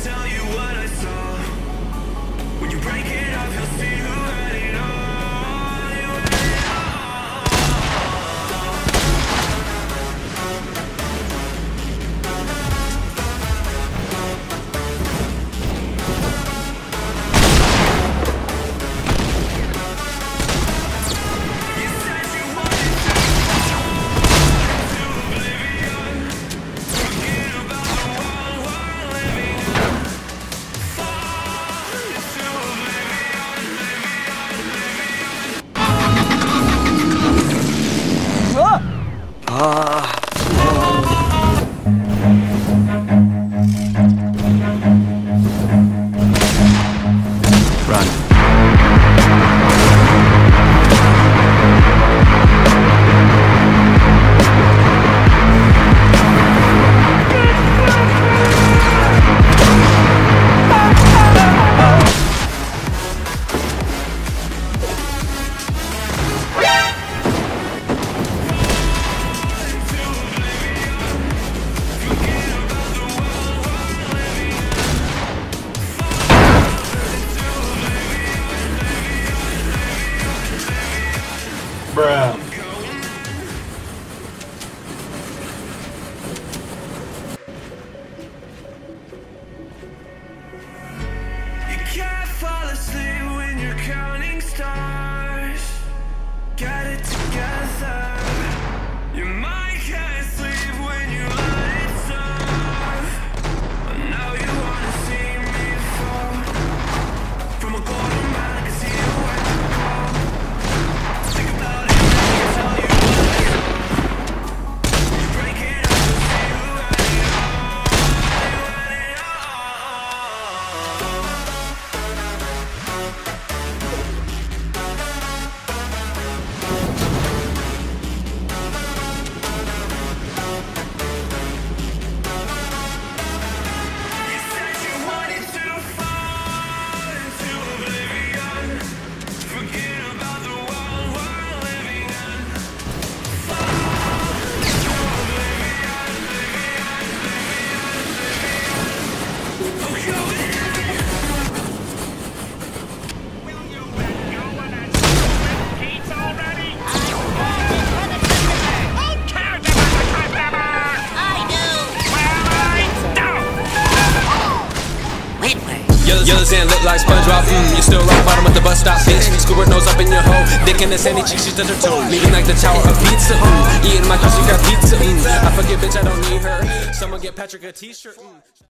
tell you what I saw. When you break it off, you'll see who had it all. You had it You said you wanted to fall into oblivion. Forget about the world we're living in. Fall into Bruh. You can't fall asleep when you're counting stars. Got it together. Your mind can't sleep when you let it serve. Now you wanna see me fall. From a golden man, I can see you when you call. Think about it, let me tell you what I saw. You break it up, you'll see who had it all. You had it all. You said you wanted to fall into oblivion. Forget about the world we're living in. Fall into oblivion, Will you let go of that stupid pizza already? Who cares about the customer? I do. Well, I don't. Wait, wait. Yellow sand look like SpongeBob. You still rock bottom at the bus stop, bitch. Scuba nose up in your hole. Dick in the sandy cheeks, she's to her toe. Leaving like the Tower of Pizza. Eating my crust, you got pizza. I forget, bitch, I don't need her. Someone get Patrick a t-shirt.